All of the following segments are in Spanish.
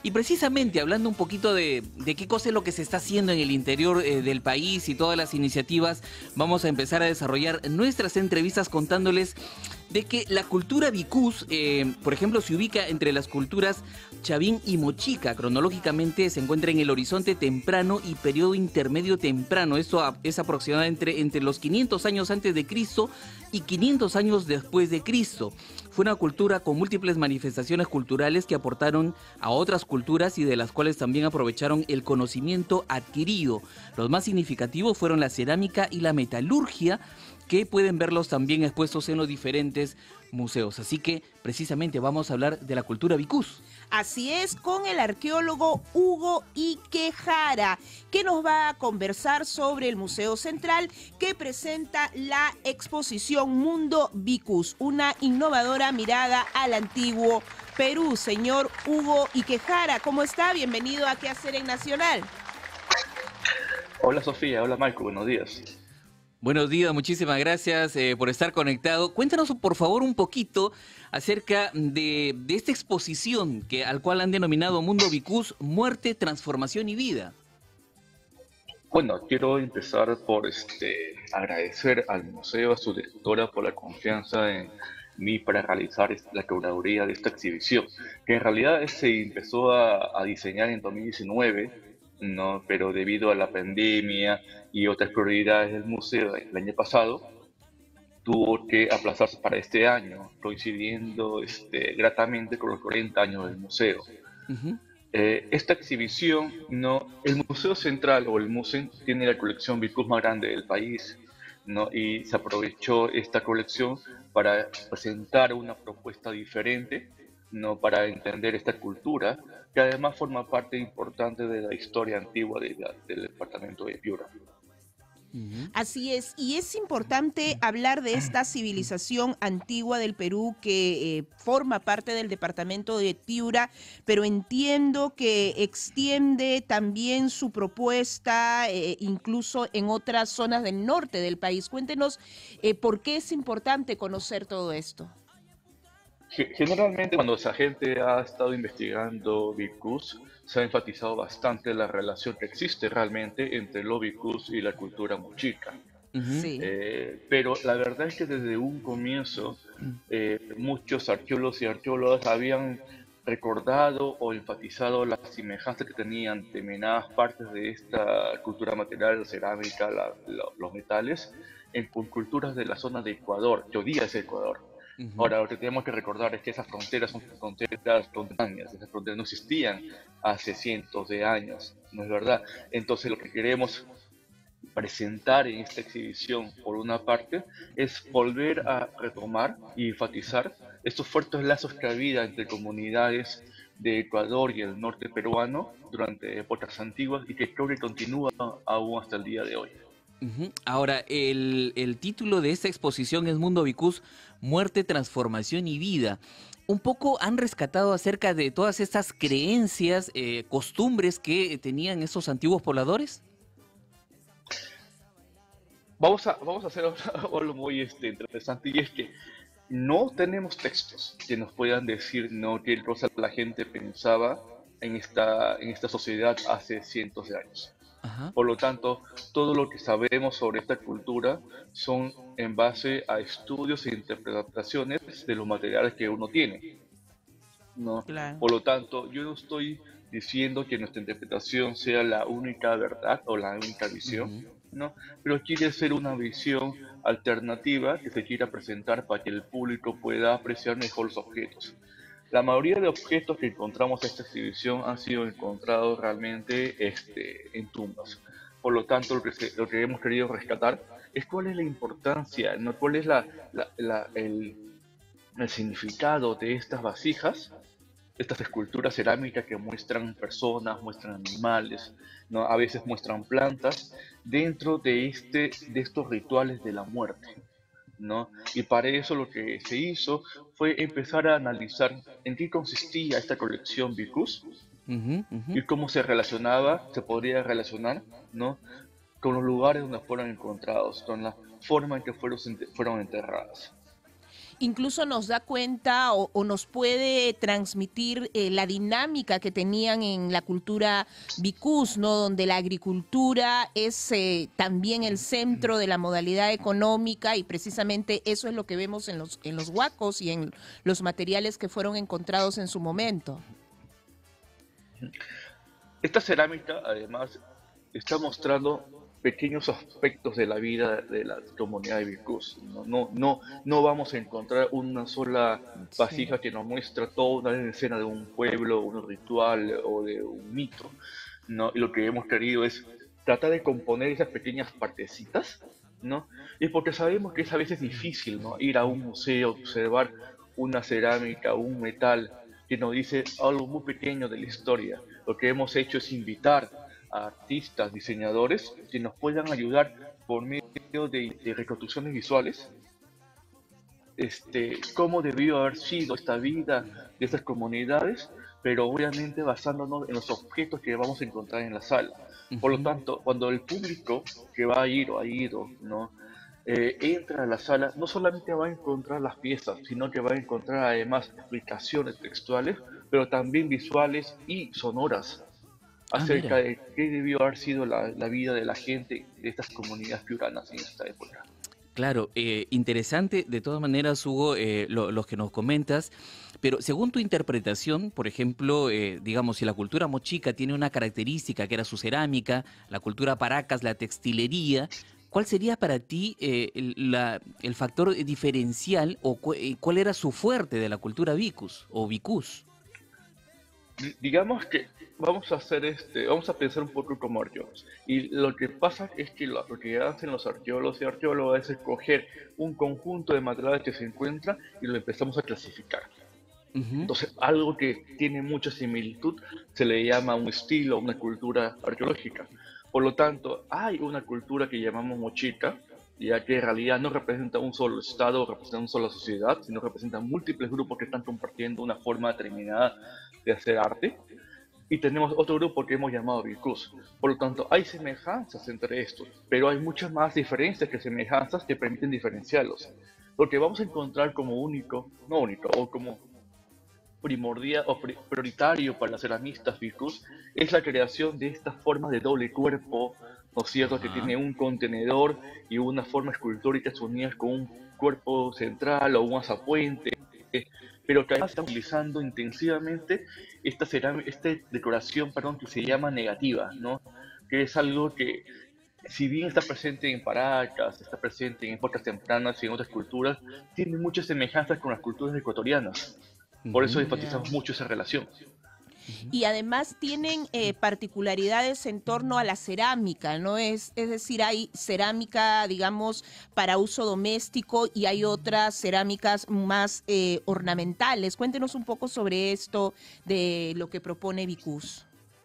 Y precisamente hablando un poquito de qué cosa es lo que se está haciendo en el interior del país y todas las iniciativas, vamos a empezar a desarrollar nuestras entrevistas contándoles de que la cultura Vicús, por ejemplo, se ubica entre las culturas Chavín y Mochica. Cronológicamente se encuentra en el horizonte temprano y periodo intermedio temprano. Esto es aproximadamente entre los 500 años antes de Cristo y 500 años después de Cristo. Fue una cultura con múltiples manifestaciones culturales que aportaron a otras culturas y de las cuales también aprovecharon el conocimiento adquirido. Los más significativos fueron la cerámica y la metalurgia, que pueden verlos también expuestos en los diferentes museos. Así que precisamente vamos a hablar de la cultura Vicús. Así es, con el arqueólogo Hugo Iquejara, que nos va a conversar sobre el Museo Central, que presenta la exposición Mundo Vicús, una innovadora mirada al antiguo Perú. Señor Hugo Iquejara, ¿cómo está? Bienvenido a ¿Qué hacer en Nacional? Hola Sofía, hola Marco, buenos días. Buenos días, muchísimas gracias por estar conectado. Cuéntanos por favor un poquito acerca de esta exposición al cual han denominado Mundo Vicús, Muerte, Transformación y Vida. Bueno, quiero empezar por agradecer al museo, a su directora por la confianza en mí para realizar la curaduría de esta exhibición, que en realidad se empezó a diseñar en 2019, ¿no? Pero debido a la pandemia y otras prioridades del museo el año pasado, tuvo que aplazarse para este año, coincidiendo gratamente con los 40 años del museo. Uh-huh. Esta exhibición, ¿no? El Museo Central o el MUSEN tiene la colección Vicús más grande del país, ¿no? Y se aprovechó esta colección para presentar una propuesta diferente, ¿no? Para entender esta cultura, que además forma parte importante de la historia antigua del departamento de Piura. Así es, y es importante hablar de esta civilización antigua del Perú que forma parte del departamento de Piura, pero entiendo que extiende también su propuesta incluso en otras zonas del norte del país. Cuéntenos por qué es importante conocer todo esto. Generalmente cuando esa gente ha estado investigando Vicús, se ha enfatizado bastante la relación que existe realmente entre lo Vicús y la cultura mochica. Uh-huh. Sí. Pero la verdad es que desde un comienzo muchos arqueólogos y arqueólogas habían recordado o enfatizado las semejanzas que tenían determinadas partes de esta cultura material, la cerámica, los metales, con culturas de la zona de Ecuador, que hoy día es Ecuador. Uh-huh. Ahora, lo que tenemos que recordar es que esas fronteras son fronteras contemporáneas, esas fronteras no existían hace cientos de años, ¿no es verdad? Entonces, lo que queremos presentar en esta exhibición, por una parte, es volver a retomar y enfatizar estos fuertes lazos que había entre comunidades de Ecuador y el norte peruano durante épocas antiguas y que creo que continúa aún hasta el día de hoy. Uh-huh. Ahora, el título de esta exposición es Mundo Vicús, Muerte, Transformación y Vida. Un poco han rescatado acerca de todas estas creencias, costumbres que tenían esos antiguos pobladores. Vamos a hacer algo muy interesante, y es que no tenemos textos que nos puedan decir, no, qué cosa la gente pensaba en esta sociedad hace cientos de años. Ajá. Por lo tanto, todo lo que sabemos sobre esta cultura son en base a estudios e interpretaciones de los materiales que uno tiene, ¿no? Claro. Por lo tanto, yo no estoy diciendo que nuestra interpretación sea la única verdad o la única visión, Uh-huh. ¿no? Pero quiere ser una visión alternativa que se quiera presentar para que el público pueda apreciar mejor los objetos. La mayoría de objetos que encontramos en esta exhibición han sido encontrados realmente en tumbas. Por lo tanto, lo que hemos querido rescatar es cuál es la importancia, ¿no? Cuál es el significado de estas vasijas, estas esculturas cerámicas que muestran personas, muestran animales, ¿no? A veces muestran plantas dentro de estos rituales de la muerte, ¿no? Y para eso lo que se hizo fue empezar a analizar en qué consistía esta colección Vicús Uh-huh. Uh-huh. y cómo se podría relacionar, ¿no? Con los lugares donde fueron encontrados, con la forma en que fueron enterradas. Incluso nos da cuenta o nos puede transmitir la dinámica que tenían en la cultura bicús, ¿no? Donde la agricultura es también el centro de la modalidad económica, y precisamente eso es lo que vemos en los huacos y en los materiales que fueron encontrados en su momento. Esta cerámica, además, está mostrando pequeños aspectos de la vida de la comunidad de Bicús. No vamos a encontrar una sola vasija que nos muestra toda una escena de un pueblo, un ritual o de un mito, ¿no? Y lo que hemos querido es tratar de componer esas pequeñas partecitas, ¿no? Y porque sabemos que es a veces difícil, ¿no? Ir a un museo, observar una cerámica, un metal que nos dice algo muy pequeño de la historia. Lo que hemos hecho es invitar a artistas, diseñadores que nos puedan ayudar por medio de reconstrucciones visuales, cómo debió haber sido esta vida de estas comunidades, pero obviamente basándonos en los objetos que vamos a encontrar en la sala. Por lo tanto, cuando el público que va a ir o ha ido, ¿no? Entra a la sala, no solamente va a encontrar las piezas, sino que va a encontrar además explicaciones textuales, pero también visuales y sonoras acerca de qué debió haber sido la vida de la gente de estas comunidades piuranas en esta época. Claro, interesante de todas maneras, Hugo, los que nos comentas, pero según tu interpretación, por ejemplo, digamos, si la cultura mochica tiene una característica que era su cerámica, la cultura paracas, la textilería, ¿cuál sería para ti el factor diferencial o cuál era su fuerte de la cultura bicús o bicús? Digamos que vamos a hacer vamos a pensar un poco como arqueólogos. Y lo que pasa es que lo que hacen los arqueólogos y arqueólogas es escoger un conjunto de materiales que se encuentra y lo empezamos a clasificar. Entonces, algo que tiene mucha similitud se le llama un estilo, una cultura arqueológica. Por lo tanto, hay una cultura que llamamos mochica, ya que en realidad no representa un solo estado, representa una sola sociedad, sino representa múltiples grupos que están compartiendo una forma determinada de hacer arte. Y tenemos otro grupo que hemos llamado bicús. Por lo tanto, hay semejanzas entre estos, pero hay muchas más diferencias que semejanzas que permiten diferenciarlos. Lo que vamos a encontrar como único, no único, o como primordial o prioritario para las ceramistas bicús es la creación de estas formas de doble cuerpo, ¿no es cierto? Que tiene un contenedor y una forma escultórica unidas con un cuerpo central o un azapuente, pero que además están utilizando intensivamente esta decoración, que se llama negativa, ¿no? Que es algo que, si bien está presente en Paracas, está presente en épocas tempranas y en otras culturas, tiene muchas semejanzas con las culturas ecuatorianas. Por eso enfatizamos mucho esa relación. Y además tienen particularidades en torno a la cerámica, ¿no? Es decir, hay cerámica, digamos, para uso doméstico y hay otras cerámicas más ornamentales. Cuéntenos un poco sobre esto de lo que propone Bicús.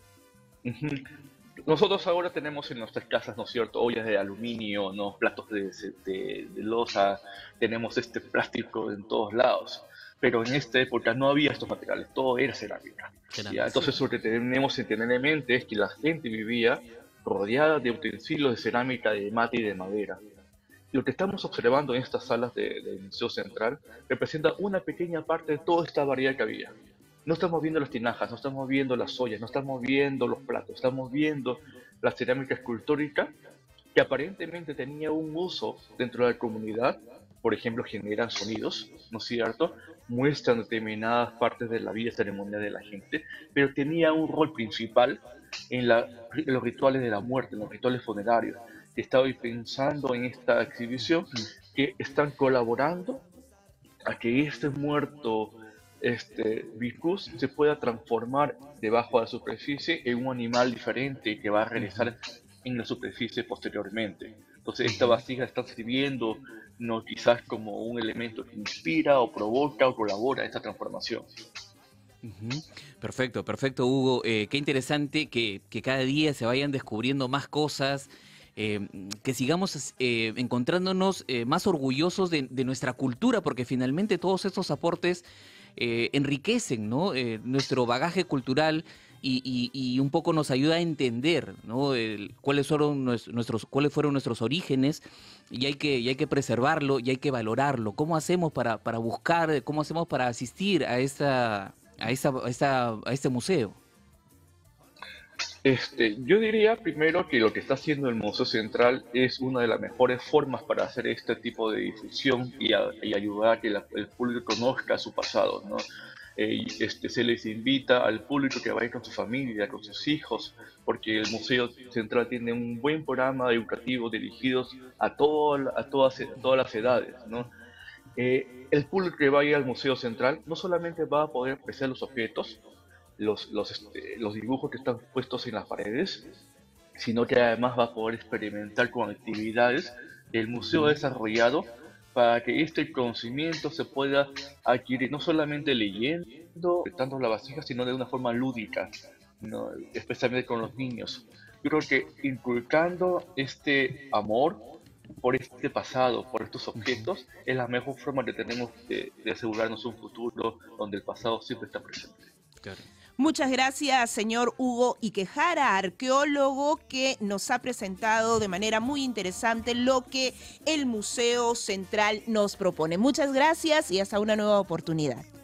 Nosotros ahora tenemos en nuestras casas, ¿no es cierto?, ollas de aluminio, ¿no?, platos de loza, tenemos plástico en todos lados. Pero en esta época no había estos materiales, todo era cerámica. ¿Ya? Entonces lo que tenemos que tener en mente es que la gente vivía rodeada de utensilios de cerámica, de mate y de madera. Y lo que estamos observando en estas salas del Museo Central representa una pequeña parte de toda esta variedad que había. No estamos viendo las tinajas, no estamos viendo las ollas, no estamos viendo los platos, estamos viendo la cerámica escultórica que aparentemente tenía un uso dentro de la comunidad. Por ejemplo, generan sonidos, ¿no es cierto? Muestran determinadas partes de la vida ceremonial de la gente, pero tenía un rol principal en los rituales de la muerte, en los rituales funerarios. Estaba pensando en esta exhibición que están colaborando a que este muerto, bicús, se pueda transformar debajo de la superficie en un animal diferente que va a regresar en la superficie posteriormente. Entonces esta vasija está sirviendo, no quizás como un elemento que inspira o provoca o colabora a esta transformación. Perfecto, perfecto, Hugo. Qué interesante que cada día se vayan descubriendo más cosas, que sigamos encontrándonos más orgullosos de nuestra cultura, porque finalmente todos estos aportes enriquecen, ¿no?, nuestro bagaje cultural, y un poco nos ayuda a entender, ¿no? Cuáles fueron nuestros orígenes, y hay que preservarlo y hay que valorarlo. ¿Cómo hacemos para buscar, cómo hacemos para asistir a este museo? Yo diría primero que lo que está haciendo el Museo Central es una de las mejores formas para hacer este tipo de difusión y ayudar a que el público conozca su pasado, ¿no? Se les invita al público que vaya con su familia, con sus hijos, porque el Museo Central tiene un buen programa educativo dirigido a todas las edades, ¿no? El público que vaya al Museo Central no solamente va a poder apreciar los objetos, los dibujos que están puestos en las paredes, sino que además va a poder experimentar con actividades que el museo ha desarrollado para que este conocimiento se pueda adquirir no solamente leyendo, tanto la vasija, sino de una forma lúdica, ¿no? Especialmente con los niños. Yo creo que inculcando este amor por este pasado, por estos objetos, es la mejor forma que tenemos de asegurarnos un futuro donde el pasado siempre está presente. Claro. Muchas gracias, señor Hugo Ikehara, arqueólogo, que nos ha presentado de manera muy interesante lo que el Museo Central nos propone. Muchas gracias y hasta una nueva oportunidad.